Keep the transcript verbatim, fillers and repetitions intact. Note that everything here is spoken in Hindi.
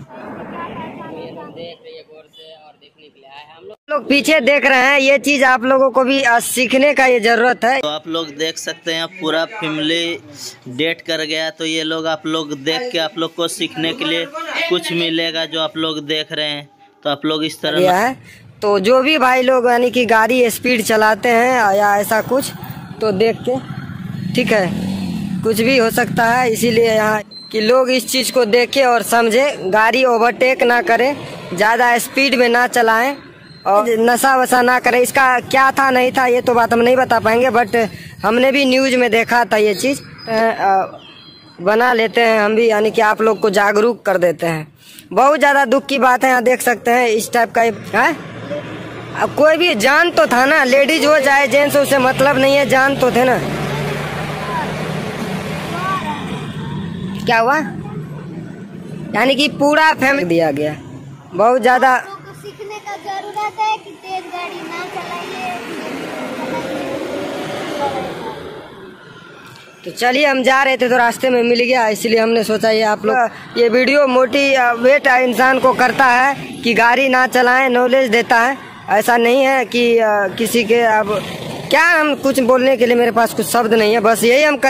देख रही है गौर से और देखने के लिए आए हैं हम लोग लोग पीछे देख रहे हैं। ये चीज आप लोगों को भी सीखने का ये जरूरत है। तो आप लोग देख सकते हैं पूरा फैमिली डेट कर गया, तो ये लोग आप लोग देख के आप लोग को सीखने के लिए कुछ मिलेगा जो आप लोग देख रहे हैं। तो आप लोग इस तरह है तो जो भी भाई लोग यानी कि गाड़ी स्पीड चलाते हैं या ऐसा कुछ तो देख के, ठीक है, कुछ भी हो सकता है। इसीलिए यहाँ कि लोग इस चीज को देखें और समझे, गाड़ी ओवरटेक ना करें, ज्यादा स्पीड में ना चलाएं और नशा वशा ना करें। इसका क्या था नहीं था ये तो बात हम नहीं बता पाएंगे, बट हमने भी न्यूज में देखा था ये चीज, बना लेते हैं हम भी, यानी कि आप लोग को जागरूक कर देते हैं। बहुत ज्यादा दुख की बात है। यहाँ देख सकते हैं इस टाइप का है। अब कोई भी जान तो था ना, लेडीज हो चाहे जेंट्स, उससे मतलब नहीं है, जान तो थे ना। क्या हुआ, यानी कि पूरा फैमिली दिया गया। बहुत ज्यादा सीखने का जरूरत है कि तेज गाड़ी ना चलाइए। तो चलिए, हम जा रहे थे तो रास्ते में मिल गया, इसलिए हमने सोचा ये आप लोग ये वीडियो मोटिवेट इंसान को करता है कि गाड़ी ना चलाएं, नॉलेज देता है। ऐसा नहीं है कि किसी के अब क्या, हम कुछ बोलने के लिए मेरे पास कुछ शब्द नहीं है, बस यही हम